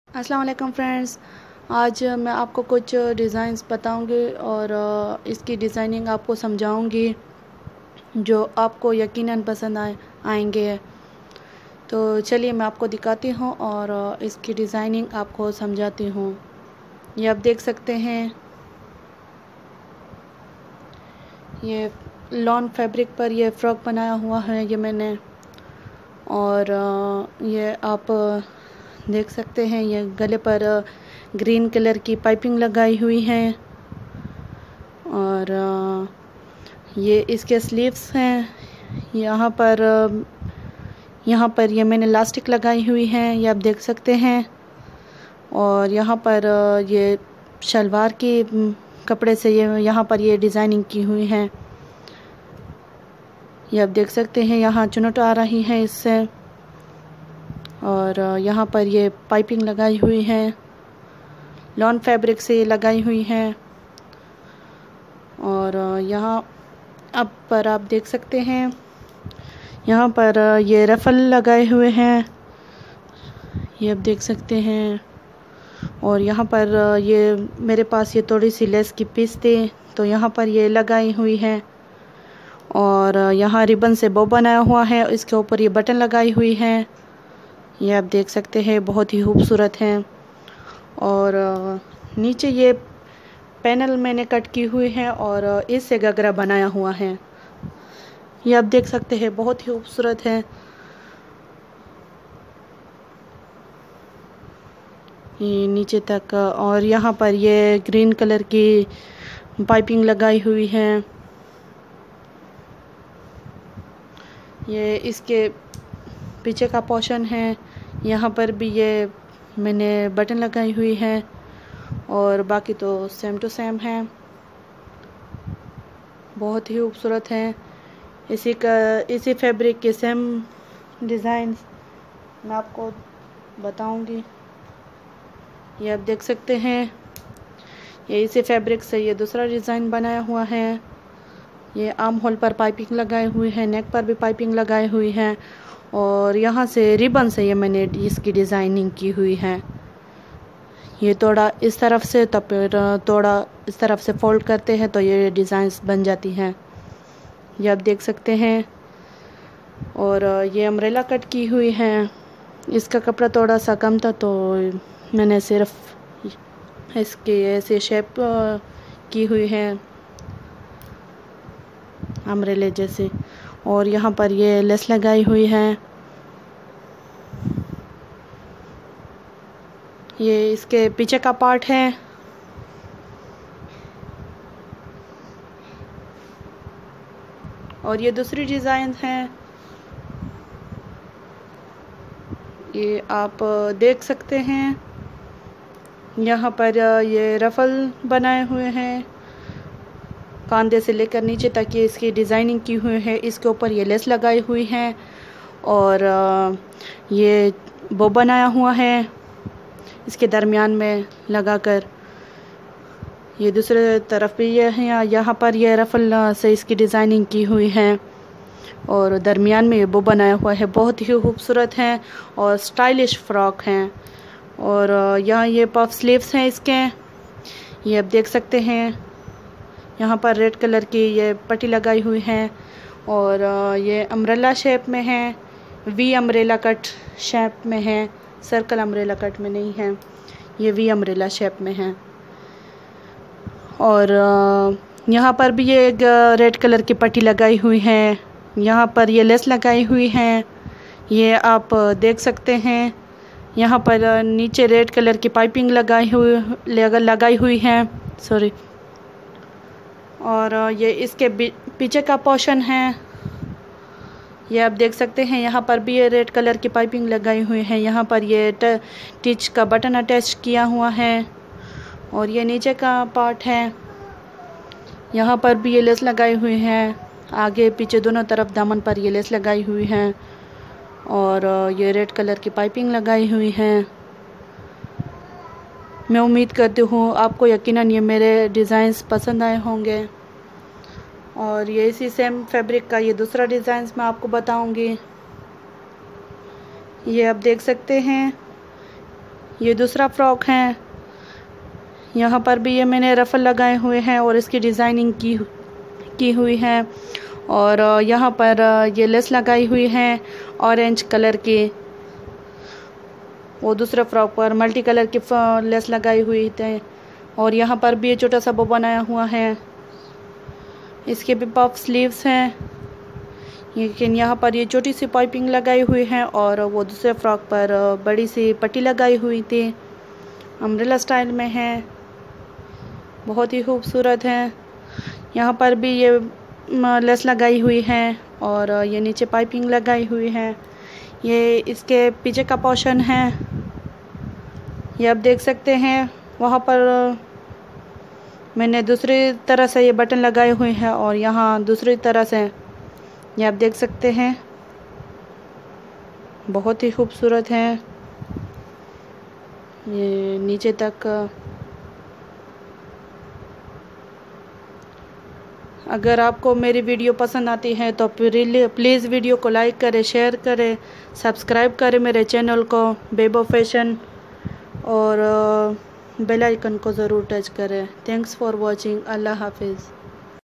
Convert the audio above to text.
अस्सलाम वालेकुम फ्रेंड्स। आज मैं आपको कुछ डिज़ाइंस बताऊंगी और इसकी डिज़ाइनिंग आपको समझाऊंगी जो आपको यकीनन पसंद आएंगे। तो चलिए मैं आपको दिखाती हूँ और इसकी डिज़ाइनिंग आपको समझाती हूँ। ये आप देख सकते हैं, ये लॉन फैब्रिक पर ये फ्रॉक बनाया हुआ है ये मैंने। और ये आप देख सकते हैं, ये गले पर ग्रीन कलर की पाइपिंग लगाई हुई है और ये इसके स्लीव्स हैं। यहाँ पर ये मैंने इलास्टिक लगाई हुई है, ये आप देख सकते हैं। और यहाँ पर ये शलवार की कपड़े से यहाँ पर ये डिज़ाइनिंग की हुई है। ये आप देख सकते हैं, यहाँ चुनट आ रही है इससे। और यहाँ पर ये पाइपिंग लगाई हुई है, लॉन फैब्रिक से लगाई हुई है। और यहाँ अब पर आप देख सकते हैं, यहाँ पर ये रफल लगाए हुए हैं, ये आप देख सकते हैं। और यहाँ पर ये मेरे पास ये थोड़ी सी लेस की पीस थी तो यहाँ पर ये लगाई हुई है। और यहाँ रिबन से बो बनाया हुआ है, इसके ऊपर ये बटन लगाई हुई है, ये आप देख सकते हैं, बहुत ही खूबसूरत है। और नीचे ये पैनल मैंने कट की हुई है और इससे गगरा बनाया हुआ है, ये आप देख सकते हैं, बहुत ही खूबसूरत है। ये नीचे तक। और यहाँ पर ये ग्रीन कलर की पाइपिंग लगाई हुई है। ये इसके पीछे का पोर्शन है, यहाँ पर भी ये मैंने बटन लगाई हुई है और बाकी तो सेम टू सेम है, बहुत ही खूबसूरत है। इसी फैब्रिक के सेम डिज़ाइन मैं आपको बताऊंगी। ये आप देख सकते हैं, ये इसी फैब्रिक से ये दूसरा डिज़ाइन बनाया हुआ है। ये आर्म होल पर पाइपिंग लगाई हुई है, नेक पर भी पाइपिंग लगाई हुई है। और यहाँ से रिबन से ये मैंने इसकी डिज़ाइनिंग की हुई है। ये थोड़ा इस तरफ से तो फिर थोड़ा इस तरफ से फोल्ड करते हैं तो ये डिज़ाइंस बन जाती हैं, ये आप देख सकते हैं। और ये अम्ब्रेला कट की हुई है, इसका कपड़ा थोड़ा सा कम था तो मैंने सिर्फ इसके ऐसे शेप की हुई है अम्ब्रेले जैसे। और यहाँ पर ये लेस लगाई हुई है, ये इसके पीछे का पार्ट है। और ये दूसरी डिज़ाइन है, ये आप देख सकते हैं। यहाँ पर ये रफल बनाए हुए हैं, कांधे से लेकर नीचे तक ये इसकी डिज़ाइनिंग की हुई है। इसके ऊपर ये लेस लगाई हुई है और ये बो बनाया हुआ है इसके दरमियान में लगाकर। ये दूसरे तरफ भी ये है, यहाँ पर ये रफल से इसकी डिज़ाइनिंग की हुई है और दरमियान में ये बो बनाया हुआ है, बहुत ही खूबसूरत है और स्टाइलिश फ्रॉक हैं। और यहाँ ये पफ स्लीव्स हैं इसके, ये आप देख सकते हैं। यहाँ पर रेड कलर की ये पट्टी लगाई हुई है और ये अम्ब्रेला शेप में है, वी अम्ब्रेला कट शेप में है, सर्कल अम्ब्रेला कट में नहीं है, ये वी अम्ब्रेला शेप में है। और यहाँ पर भी ये एक रेड कलर की पट्टी लगाई हुई है, यहाँ पर ये लेस लगाई हुई है, ये आप देख सकते हैं। यहाँ पर नीचे रेड कलर की पाइपिंग लगाई हुई है, सॉरी। और ये इसके पीछे का पोर्शन है, ये आप देख सकते हैं। यहाँ पर भी ये रेड कलर की पाइपिंग लगाई हुई है, यहाँ पर ये टिच का बटन अटैच किया हुआ है। और ये नीचे का पार्ट है, यहाँ पर भी ये लेस लगाई हुई है, आगे पीछे दोनों तरफ दामन पर ये लेस लगाई हुई है। और ये रेड कलर की पाइपिंग लगाई हुई है। मैं उम्मीद करती हूँ आपको यकीनन ये मेरे डिज़ाइंस पसंद आए होंगे। और ये इसी सेम फैब्रिक का ये दूसरा डिज़ाइंस मैं आपको बताऊंगी। ये आप देख सकते हैं, ये दूसरा फ्रॉक है। यहाँ पर भी ये मैंने रफल लगाए हुए हैं और इसकी डिज़ाइनिंग की हुई है। और यहाँ पर ये लेस लगाई हुई है ऑरेंज कलर की। वो दूसरे फ्रॉक पर मल्टी कलर की लेस लगाई हुई थी। और यहाँ पर भी ये छोटा सा बो बनाया हुआ है। इसके भी पफ स्लीव्स हैं, लेकिन यहाँ पर ये छोटी सी पाइपिंग लगाई हुई है। और वो दूसरे फ्रॉक पर बड़ी सी पट्टी लगाई हुई थी, अम्ब्रेला स्टाइल में है, बहुत ही खूबसूरत है। यहाँ पर भी ये लेस लगाई हुई है और ये नीचे पाइपिंग लगाई हुई है। ये इसके पीछे का पोर्शन है, ये आप देख सकते हैं। वहाँ पर मैंने दूसरी तरह से ये बटन लगाए हुए हैं और यहाँ दूसरी तरह से, ये आप देख सकते हैं, बहुत ही खूबसूरत है। ये नीचे तक। अगर आपको मेरी वीडियो पसंद आती है तो प्लीज़ वीडियो को लाइक करें, शेयर करें, सब्सक्राइब करें मेरे चैनल को बेबो फैशन, और बेल आइकन को ज़रूर टच करें। Thanks for watching. अल्लाह हाफिज़।